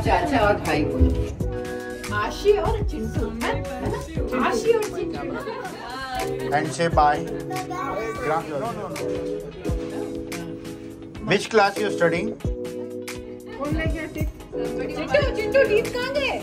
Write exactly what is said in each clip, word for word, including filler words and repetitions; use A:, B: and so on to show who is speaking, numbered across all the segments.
A: चाचा और भाई को आशी और चिंटू है ना, आशी और Chintu.
B: And say bye. Which class you studying?
A: कौन ले गया टिप? चिंटू चिंटू टीप कहाँ गए?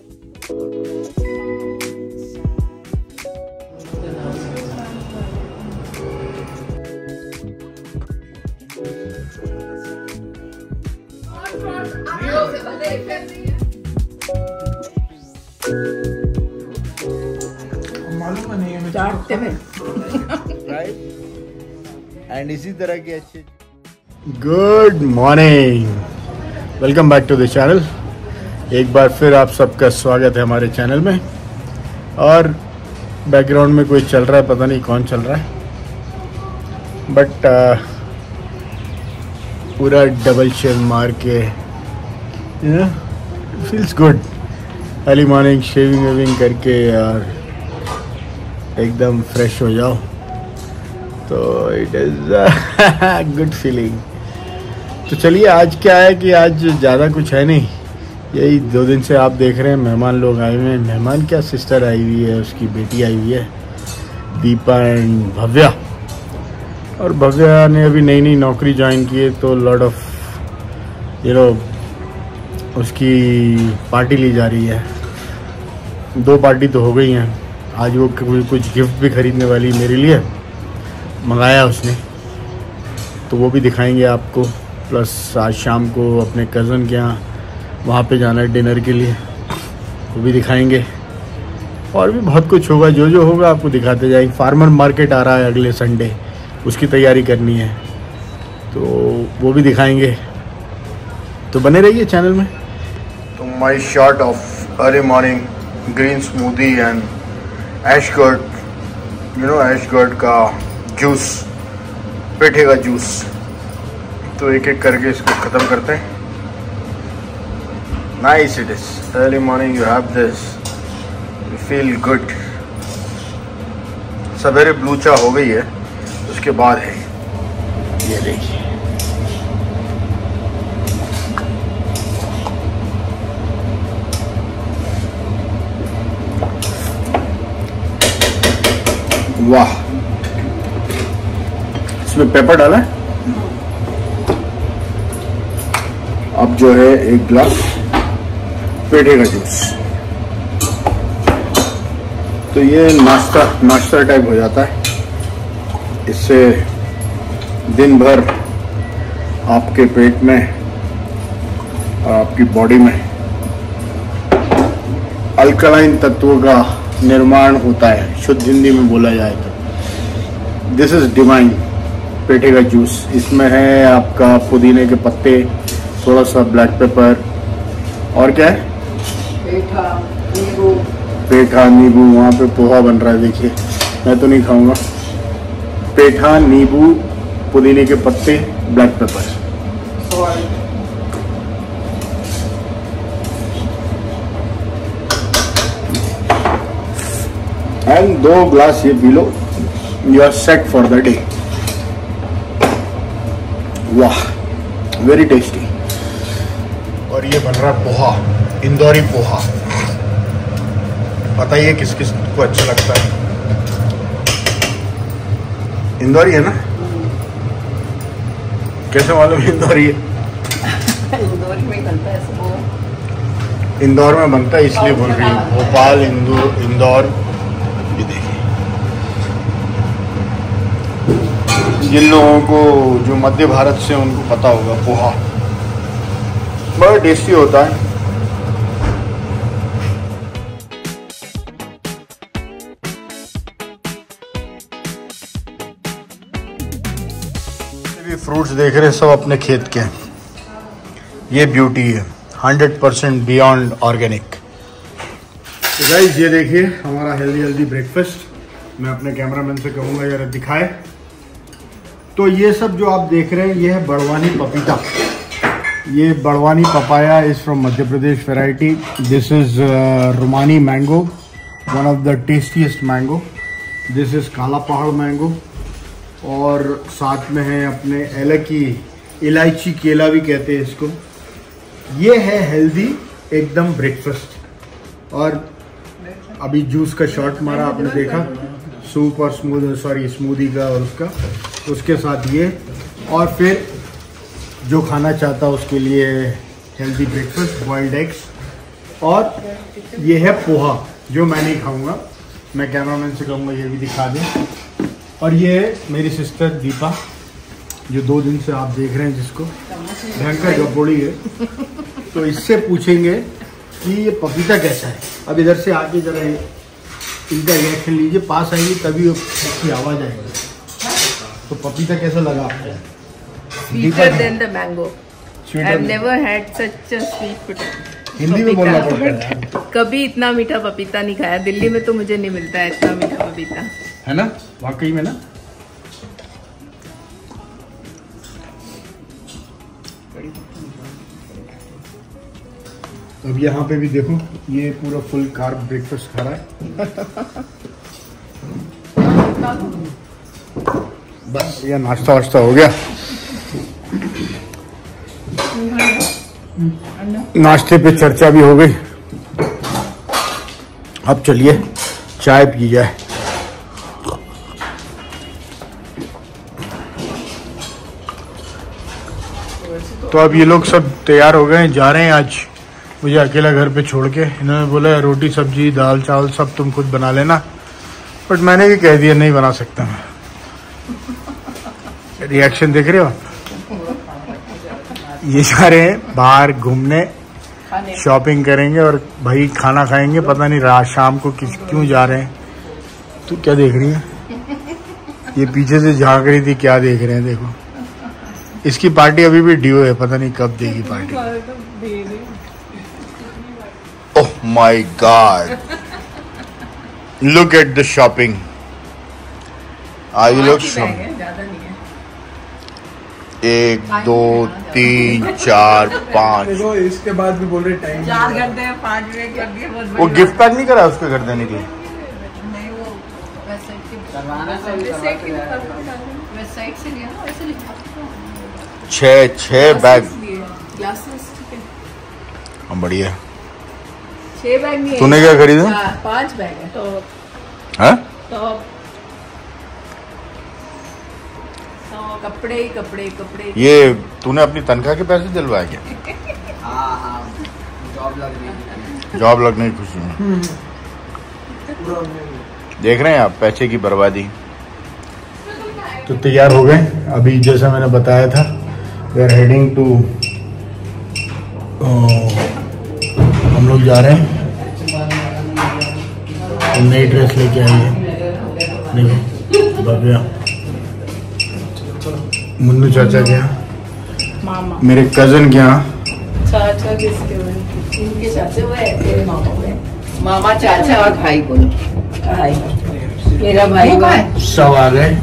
B: मालूम नहीं है
A: चाटते में
B: राइट। एंड इसी तरह की अच्छी good morning, welcome back to the channel. एक बार फिर आप सबका स्वागत है हमारे चैनल में। और बैकग्राउंड में कोई चल रहा है, पता नहीं कौन चल रहा है, बट uh, पूरा डबल शेव मार के you know feels good. Early morning shaving waving करके यार एकदम फ्रेश हो जाओ तो इट इज़ गुड फीलिंग। तो चलिए, आज क्या है कि आज ज़्यादा कुछ है नहीं, यही दो दिन से आप देख रहे हैं मेहमान लोग आए हुए हैं। मेहमान क्या, सिस्टर आई हुई है, उसकी बेटी आई हुई है दीपा एंड भव्या। और भव्या ने अभी नई नई नौकरी ज्वाइन की है तो लॉट ऑफ यू नो उसकी पार्टी ली जा रही है। दो पार्टी तो हो गई हैं, आज वो कुछ गिफ्ट भी खरीदने वाली मेरे लिए मंगाया उसने, तो वो भी दिखाएंगे आपको। प्लस आज शाम को अपने कज़न के यहाँ वहाँ पे जाना है डिनर के लिए, वो भी दिखाएंगे। और भी बहुत कुछ होगा, जो जो होगा आपको दिखाते जाएंगे। फार्मर मार्केट आ रहा है अगले संडे, उसकी तैयारी करनी है तो वो भी दिखाएंगे, तो बने रहिए चैनल में। तो my shot of early morning green smoothie and ash gourd, you know ash gourd का जूस, पेठे का जूस। तो एक एक करके इसको ख़त्म करते हैं। Nice it is, early morning you have this, you feel good. सवेरे ब्लू चा हो गई है, उसके बाद है ये देखिए। वाह, इसमें पेपर डाला है। अब जो है एक गिलास पेठे का जूस, तो ये नाश्ता नाश्ता टाइप हो जाता है। इससे दिन भर आपके पेट में और आपकी बॉडी में अल्कलाइन तत्वों का निर्माण होता है, शुद्ध हिंदी में बोला जाए तो। दिस इज डिवाइन पेठे का जूस। इसमें है आपका पुदीने के पत्ते, थोड़ा सा ब्लैक पेपर, और क्या है,
A: पेठा नींबू।
B: पेठा नींबू। वहाँ पे पोहा बन रहा है, देखिए, मैं तो नहीं खाऊंगा। पेठा, नींबू, पुदीने के पत्ते, ब्लैक पेपर,
A: सॉल्ट।
B: एंड दो ग्लास ये पी लो, you are set for the day. वाह, वेरी टेस्टी। और ये बन रहा है पोहा, इंदौरी पोहा। बताइए किस किस को अच्छा लगता है। इंदौरी है ना, कैसे मालूम इंदौरी है?
A: इंदौर में बनता है सब।
B: इंदौर में बनता है इसलिए बोल रही हूँ। भोपाल, इंदौर, इंदौर। ये देखिए, जिन लोगों को जो मध्य भारत से उनको पता होगा, पोहा बड़ा टेस्टी होता है। भी फ्रूट्स देख रहे हैं सब अपने खेत के, ये ब्यूटी है, हंड्रेड परसेंट बियॉन्ड ऑर्गेनिक। तो गाइस ये देखिए हमारा हेल्दी हेल्दी ब्रेकफास्ट। मैं अपने कैमरामैन से कहूँगा जरा दिखाए। तो ये सब जो आप देख रहे हैं ये है बड़वानी पपीता। ये Barwani papaya is from Madhya Pradesh variety. This is Rumani mango, one of the tastiest mango. This is Kala Pahad mango. और साथ में है अपने एलकी, इलायची केला भी कहते हैं इसको। ये है हेल्दी एकदम ब्रेकफास्ट। और अभी जूस का शॉट मारा आपने देखा, सूप और स्मूद सॉरी स्मूदी का और उसका, उसके साथ ये, और फिर जो खाना चाहता उसके लिए हेल्दी ब्रेकफास्ट, बॉइल्ड एग्स, और ये है पोहा जो मैं नहीं खाऊंगा, मैं कैमरामैन से कहूँगा ये भी दिखा दें। और ये है मेरी सिस्टर दीपा जो दो दिन से आप देख रहे हैं, जिसको भयंकर गपोड़ी है, तो इससे पूछेंगे कि ये पपीता कैसा है। अब इधर से आके जरा इनका रिएक्शन लीजिए, पास आएंगे तभी उसकी आवाज़ आएगी। तो पपीता कैसा लगा आपको?
C: Sweeter than the mango. I've never had such a sweet potato.
B: Hindi में बोलना पड़ता है।
C: कभी इतना मीठा पपीता नहीं खाया, दिल्ली में तो मुझे नहीं मिलता है इतना मीठा पपीता,
B: है ना? वाकई में ना। अब यहाँ पे भी देखो, ये पूरा फुल कार्ब ब्रेकफास्ट खा रहा है। बस ये नाश्ता वाश्ता हो गया। नाश्ते पे चर्चा भी हो गई, अब चलिए चाय पी जाए। तो अब ये लोग सब तैयार हो गए, जा रहे हैं। आज मुझे अकेला घर पे छोड़ के, इन्होंने बोला रोटी सब्जी दाल चावल सब तुम खुद बना लेना, बट मैंने भी कह दिया नहीं बना सकता मैं। रिएक्शन देख रहे हो? ये जा रहे हैं बाहर घूमने, शॉपिंग करेंगे और भाई खाना खाएंगे। पता नहीं रात शाम को किस क्यों जा रहे हैं। तू क्या देख रही है? ये पीछे से झांक रही थी, क्या देख रहे हैं देखो। इसकी पार्टी अभी भी ड्यू है, पता नहीं कब देगी party. Oh my god, look at the shopping. आज लोग एक दो तीन चार पाँच,
D: इसके बाद भी बोल रहे टाइम
C: चार कर दे, पाँच मिनट कर दिए, बहुत
B: वो गिफ्ट पैक नहीं करा उसके घर देने के लिए?
C: नहीं, वो वेबसाइट की वेबसाइट से लिया ना, वैसे लिखा
B: छः छः बैग।
C: ग्लासेस ठीक है,
B: हम बढ़िया।
C: छह बैग नहीं है।
B: तूने क्या खरीदा?
C: पांच बैग है। तो
B: हाँ?
C: तो कपड़े ही कपड़े कपड़े।
B: ये तूने अपनी तनख्वाह के पैसे दिलवाए क्या?
D: हाँ हाँ, जॉब लग रही है।
B: जॉब लगने की खुशी में देख रहे हैं आप पैसे की बर्बादी। तो तैयार हो गए, अभी जैसा मैंने बताया था, वी आर हेडिंग टू, हम लोग जा रहे हैं। नई ड्रेस लेके आई है, देखो भव्या, मुन्नू चाचा के यहाँ,
C: मामा
B: मेरे कजन के यहाँ।
C: चाचा किसके हुए? इनके चाचा हुए, तेरे मामा हुए। मामा चाचा और भाई बोलो, भाई मेरा भाई हुआ।
B: सब आ गए।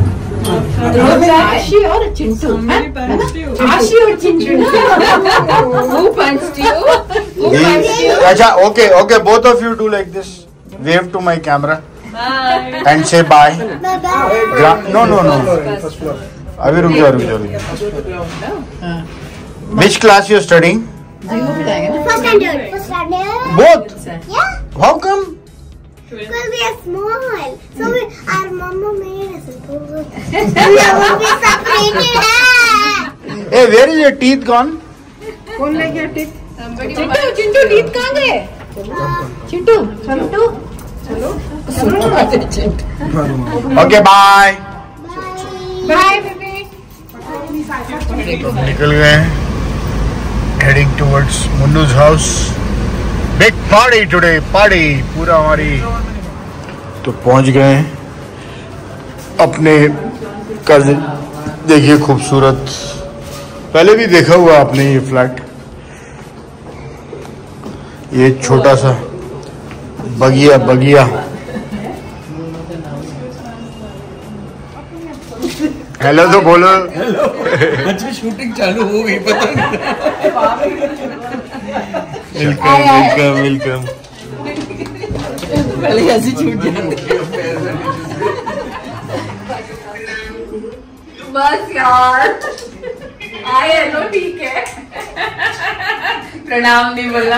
A: आशी और चिंटू, आशी और Chintu.
C: Who punched you? Who punched you?
B: अच्छा, okay okay, both of you do like this, wave to my camera and say bye. No no no, अभी रुक जाओ रुक जाओ। Which class you studying?
E: First standard. First standard.
B: Both?
E: Yeah.
B: How come?
E: Because we are small. So we, our mama made us. We are we separated है.
B: Hey, where is your teeth gone?
A: कौन ले गया tip?
C: Chintu Chintu नींद कहाँ गए?
A: Chintu Chintu
B: Okay, bye.
A: Bye baby.
B: निकल गए हैं, heading towards मुन्नू's house. Big party today, party पूरा हमारी। तो पहुंच गए हैं अपने कजिन। देखिए खूबसूरत, पहले भी देखा हुआ आपने ये फ्लैट। ये छोटा सा बगिया बगिया। हेलो तो बोलो।
D: अच्छा शूटिंग चालू हो गई, पता नहीं।
B: Welcome welcome welcome.
C: पहले ऐसी छूट जाती। बस यार, आए लो ठीक है। प्रणाम नहीं बोलना।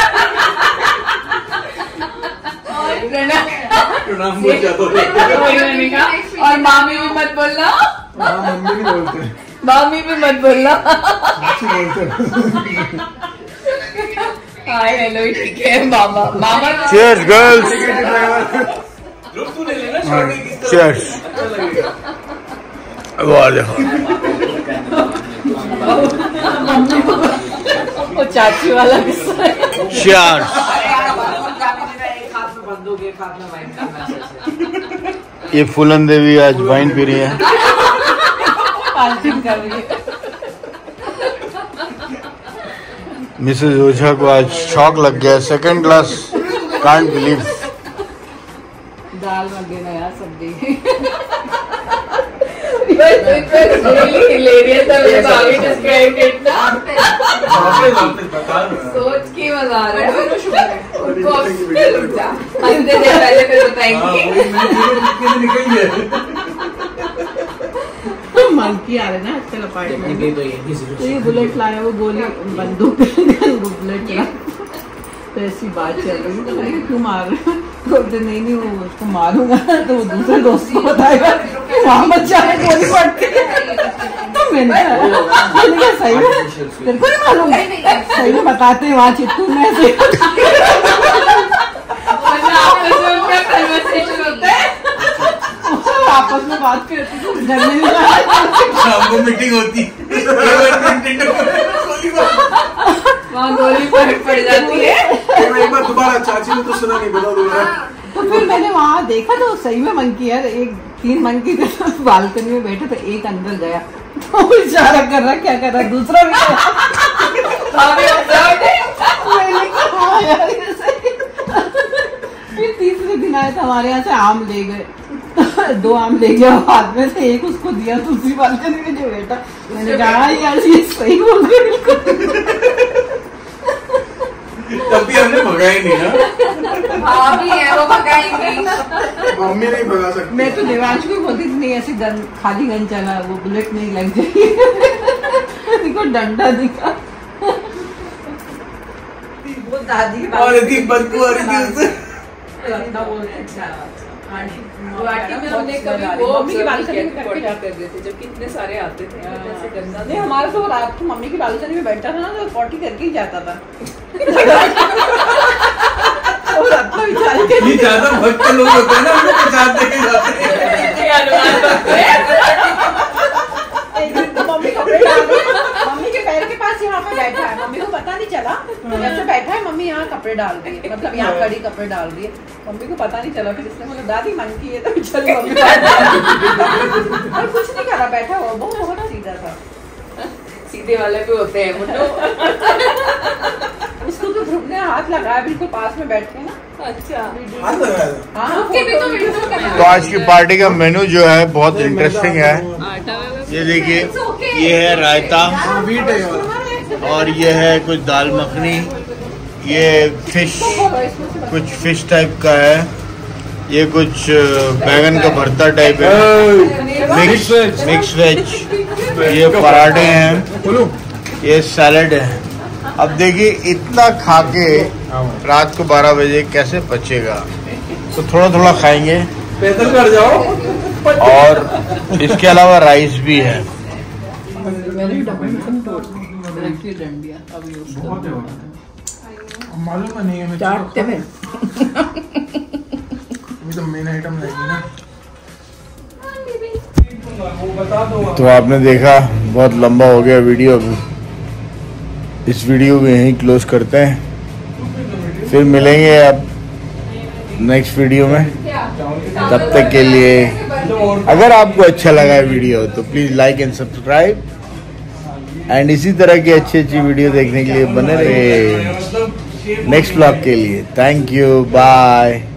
C: प्रणाम
D: प्रणाम बोल जाता
C: और मामी भी मत बोलना।
B: मम्मी नहीं बोलते,
C: मामी भी मत बोलना। हाय हेलो ठीक है मामा मामा।
B: चीयर्स गर्ल्स,
D: रुक तू ले लेना शॉर्ट की तरह।
B: चीयर्स। वाह देखो
C: वो चाची वाला गुस्सा।
B: चीयर्स। ये फूलन देवी आज वाइन पी रही है।
C: पार्किंग कर रही है।
B: मिसेज ओझा को आज शॉक लग गया, सेकंड क्लास, कांट बिलीव।
C: दाल मत देना यार सब्जी। सोच के मजा आ रहा है। पहले फिर बताएंगे। मंकी आ रहे ना आजकल अपार्टमेंट में। तो ये बुलेट लाया, वो गोली बंदूक बुलेट चला, तो ऐसी बात चल रही है। तो मैंने क्यों मार रहे हो? बोलते नहीं नहीं वो उसको मारूंगा तो वो दूसरे दोस्त को बताएगा कि वहाँ बच्चा है गोली पड़ती है। तो मैंने कहा सही में तेरे को नहीं मालूम? सही में बताते हैं वहाँ चित्तू में से आपस में बात करती घर में
D: शाम को मीटिंग होती
C: वहाँ गोली पड़ जाती है।
D: एक बार दोबारा चाची ने तो सुना नहीं, बता दोबारा।
C: तो फिर मैंने वहाँ देखा तो सही में मंकी है, एक तीन मंकी बालकनी में बैठे तो एक अंदर गया तो इशारा कर रहा क्या कर रहा, दूसरा भी मैंने कहा हाँ यार ये सही। फिर तीसरे दिन आए तो हमारे यहाँ से आम ले गए, दो आम ले गया हाथ में से, एक उसको दिया दूसरी बालकनी में जो बैठा। मैंने कहा यार ये सही बोल रहे बिल्कुल।
D: तब भी हमने भगाई नहीं ना।
C: हाँ भी है वो भगाएंगी।
D: मम्मी नहीं भगा सकती।
C: मैं तो देवांश को बोलती नहीं ऐसे गन खाली गन चला, वो बुलेट नहीं लग जाएगी। देखो डंडा दिखा। वो दादी
D: और इतनी बदबू आ रही थी उससे।
C: मम्मी की बालकनी में करके क्या कर देते जब कितने सारे आते थे। ऐसे गंदा नहीं, हमारा तो रात को मम्मी की बालकनी में बैठा था ना तो पॉटी करके ही जाता था।
D: ये ज्यादा भक्त लोग होते हैं ना, उनको पहचानते ही जाते हैं।
C: एक दिन तो मम्मी कपड़े डाल रही है, मम्मी के पैर के पास यहाँ पे बैठा है, मम्मी को पता नहीं चला जब से बैठा है मम्मी यहाँ कपड़े डाल रही है, मतलब यहाँ कड़ी कपड़े डाल रही है, मम्मी को पता नहीं चला। फिर इसने बोला दादी मन की है तो चल मम्मी और कुछ नहीं करा, बैठा हुआ बहुत बहुत सीधा था। सीधे वाले भी होते हैं मुन्नो। उसको तो ध्रुव ने हाथ लगाया बिल्कुल पास में बैठ के ना। अच्छा
D: हाथ लगाया था।
C: हाँ भी तो वीडियो करना।
B: तो आज की पार्टी का मेनू जो है बहुत इंटरेस्टिंग है। ये देखिए, ये है रायता और ये है कुछ दाल मखनी, ये फिश, कुछ फिश टाइप का है, ये कुछ बैगन का भरता टाइप है, मिक्स मिक्स वेज, ये पराठे हैं, ये सैलेड है। अब देखिए इतना खा के रात को बारह बजे कैसे पचेगा, तो थोड़ा थोड़ा खाएंगे।
D: पैदल कर जाओ।
B: और इसके अलावा राइस भी है।
D: मालूम नहीं है
C: चाटते में
D: तो मेन आइटम लगेगी ना। वो बता दो।
B: तो आपने देखा बहुत लंबा हो गया वीडियो, इस वीडियो को यहीं क्लोज करते हैं, फिर मिलेंगे अब नेक्स्ट वीडियो में। तब तक के लिए अगर आपको अच्छा लगा वीडियो तो please like and subscribe, and इसी तरह की अच्छी अच्छी वीडियो देखने के लिए बने रहिए नेक्स्ट ब्लॉग के लिए। Thank you, bye.